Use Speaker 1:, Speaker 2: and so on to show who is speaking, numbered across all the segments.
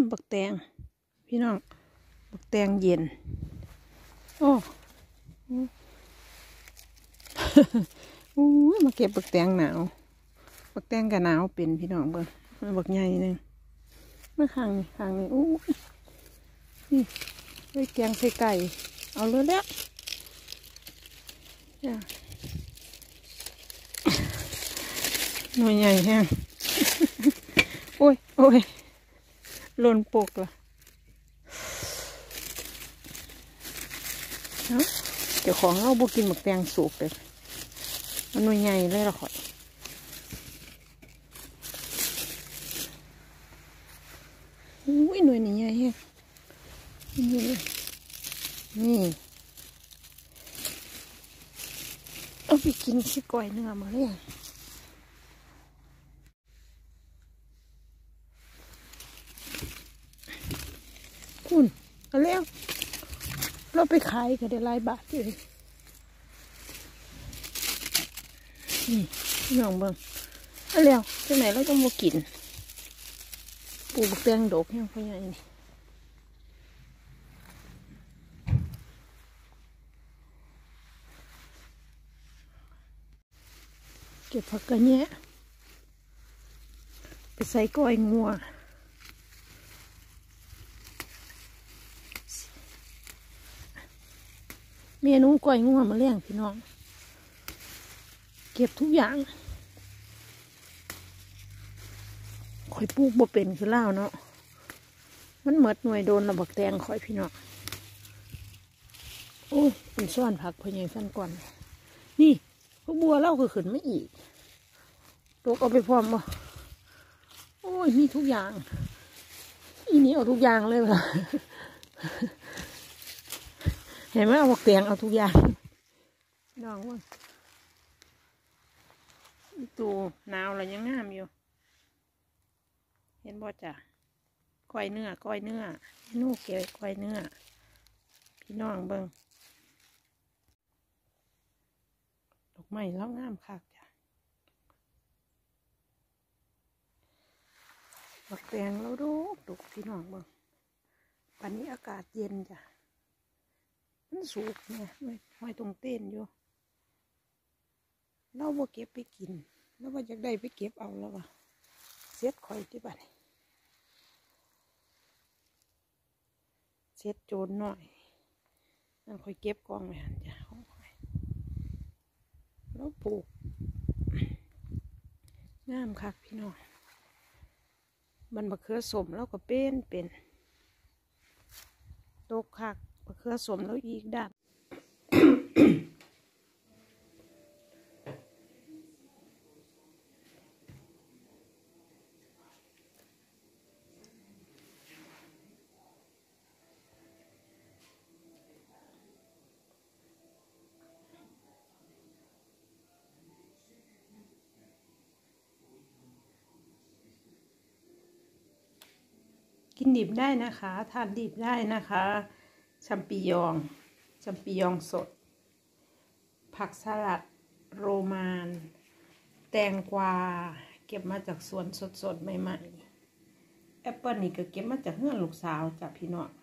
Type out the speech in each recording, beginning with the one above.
Speaker 1: บักแตงพี่น้องบักแตงเย็นโอ้อู้มาเก็บบักแตงหนาวบักแตงกับหนาวเป็นพี่น้องเบิ่งบักใหญ่นึงเมื่อข้างนี้อู้นี่ไว้แกงใส่ไก่เอาเลยแล้วหน่วยใหญ่แห้งโอ้ยหล่นปกละเดี๋ยวของเราบุกินหมึกแดงสุกเลยมันหน่วยใหญ่เลยละข่อยอุ้ยหน่วยนี้ใหญ่แห้งนี่เอาไปกินสิก้อยเนื้อมาเลยคุณเอาแล้วเราไปขายก็ได้หลายบาทเลยนี่น้องเบิ่งเอาแล้วที่ไหนเราต้องมากินปลูกบักแตงดอกยังพ่อใหญ่นี่เก็บผักกระแยะไปใส่ก้อยงัวเมนูก้อยงัวมาเลี้ยงพี่น้องเก็บทุกอย่างข่อยปลูกบ่เป็นคือเล่าเนาะมันเหมิดหน่วยโดนระบักแตงข่อยพี่น้องโอ้ยเป็นซ่อนผักพญายฟันก่อนนี่พวกบัวเล่าคือขึ้นไม่อีกตกเอาไปพร้อมบ่โอ้ยมีทุกอย่างอีนี้เอาทุกอย่างเลยว่ะเห็นไหมเอาบักแตงเอาทุกอย่างน้องว่าตัวหนาวอะไรยังงามอยู่เห็นบ่จ้ะก้อยเนื้อนู่เกี่ยวก้อยเนื้อพี่น้องเบิ่งดอกไม้แล้วงามคักจ้ะบักแตงแล้วดูพี่น้องเบิ่งวันนี้อากาศเย็นจ้ะมันสุกเนี่ยไม่ตรงเต้นอยู่เราบ่เก็บไปกินแล้วว่าอยากได้ไปเก็บเอาแล้วว่ะเซ็ตข่อยที่บ้านเซ็ตโจรหน่อยนั่นข่อยเก็บกองไว้หันจ้ะของข่อยแล้วปลูกงามคักพี่น้องมันมะเขือสมแล้วก็เป็นตกคักมะเขือสมแล้วอีกด้านกินดิบได้นะคะทานดิบได้นะคะแชมปิญองสดผักสลัดโรมานแตงกวาเก็บมาจากสวนสดๆใหม่ๆแอปเปิลนี่ก็เก็บมาจากเฮือนลูกสาวจากพี่น้อง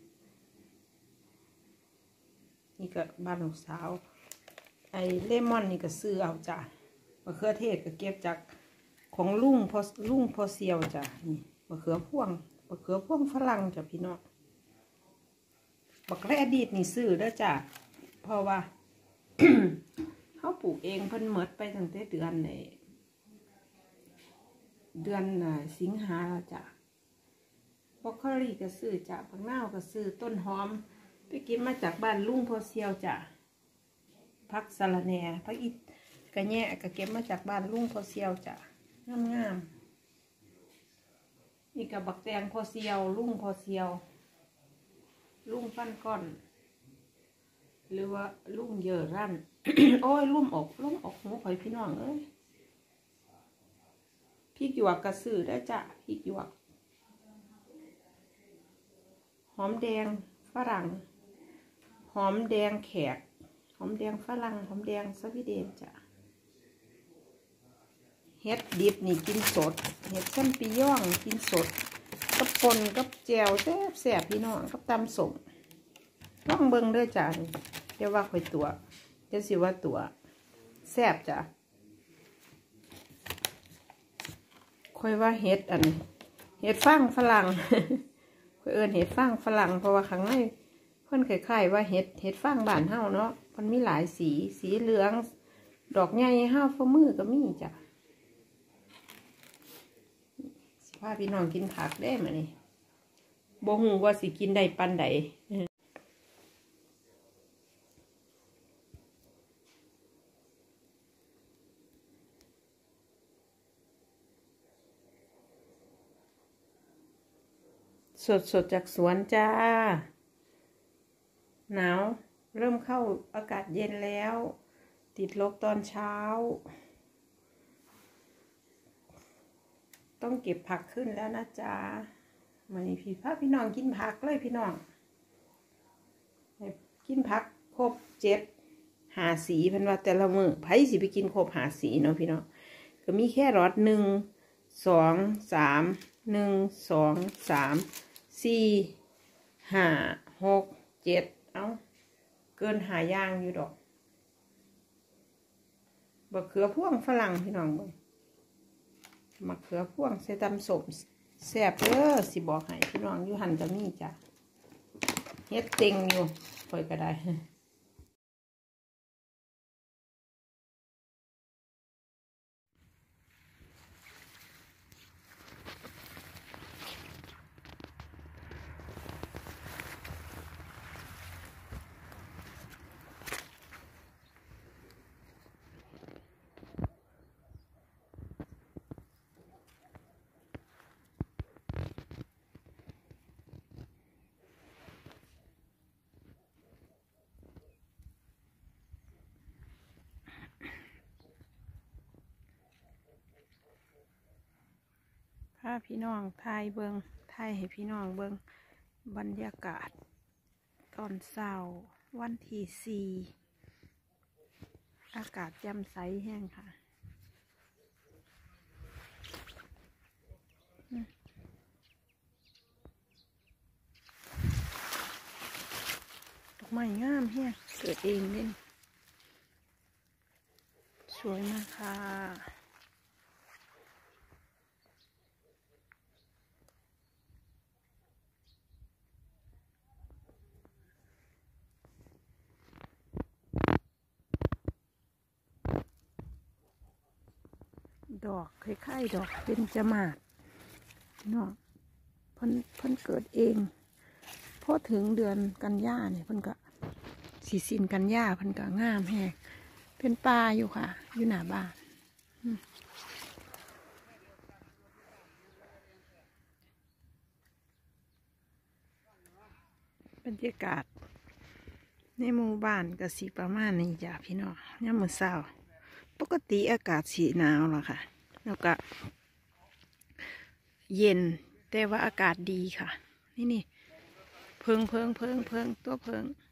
Speaker 1: นี่ก็บ้านลูกสาวไอเลมอนนี่ก็ซื้อเอาจ้ะมะเขือเทศก็เก็บจากของลุงพอเซียวจ้ะนี่มะเขือพวงฝรั่งจ้ะพี่น้องบักแรดีดนี่ซื้อแล้วจ้ะเพราะว่า เขาปลูกเองเพิ่นเมิดไปตั้งแต่เดือนสิงหาแล้วจ้ะบรอกโคลีก็ซื้อจ้ะผักนาวก็ซื้อต้นหอมไปเก็บมาจากบ้านลุงพอเซียวจ้ะผักสะระแหน่ผักอีกระแยะก็เก็บมาจากบ้านลุงพอเซียวจ้ะงามนี่กับบักแตงพอเซียวลุงพอเซียวลุงฟันก้อนหรือว่าลุงเยอะรั่น โอ้ยลุ่มออกหูข่อยพี่น้องเอ้ยพริกหยวกกระสือได้จ้ะพริกหยวกหอมแดงฝรั่งหอมแดงแขกหอมแดงฝรั่งหอมแดงสวีเดนจ้ะเห็ดดิบนี่กินสดเห็ดแชมปิญองกินสดกับปนกับแจวแซ่บพี่น้องกับตำส้มลองเบิ่งเด้อจ้าเดี๋ยวว่าค่อยตัวเดี๋ยวสิว่าตัวแซ่บจ้ะค่อยว่าเห็ดอันเห็ดฟางฝรั่งค่อยเอิ้นเห็ดฟางฝรั่งเพราะว่าข้างในเพิ่นคล้ายๆว่าเห็ดฟางบ้านเฮาเนาะมันมีหลายสีเหลืองดอกใหญ่ห้าฝ่ามือก็มีจ้ะสิพาพี่น้องกินผักได้มานี่บ่ฮู้ว่าสิกินได้ปานใดสดจากสวนจ้าหนาวเริ่มเข้าอากาศเย็นแล้วติดลบตอนเช้าต้องเก็บผักขึ้นแล้วนะจ๊ะมานี่พี่น้องกินผักเลยพี่น้องกินผักครบ7 5 สีเพิ่นว่าแต่ละมื้อไผสิไปกินครบ5 สีเนาะพี่น้องก็มีแค่รส1 2 3 1 2 3 4 5 6 7เอ้าเกิน5 อย่างอยู่ดอกมะเขือพวงฝรั่งพี่น้องเบิ่งมะเขือพวงใส่ตำส้มแซ่บเด้อสิบอกให้พี่น้องอยู่หั่นจะมีจ้ะเฮ็ดเต็งอยู่ค่อยก็ได้พาพี่น้องถ่ายเบิ่งถ่ายให้พี่น้องเบิ่งบรรยากาศตอนเช้าวันที่4อากาศแจ่มใสแห้งค่ะดอกไม้งามแห้งเกิดเองเล่นสวยมากค่ะดอกคล้ายๆดอกเบญจมาศเนาะเพิ่นเกิดเองพอถึงเดือนกันยาเนี่ยเพิ่นก็สีสินกันยาเพิ่นก็งามแฮงเป็นป่าอยู่ค่ะอยู่หน้าบ้านบรรยากาศในหมู่บ้านก็สีประมาณนี้จ้ะพี่น้องยามมื้อเช้าปกติอากาศสีหนาวหรอค่ะแล้วก็เย็นแต่ว่าอากาศดีค่ะนี่เพิงตัวเพิง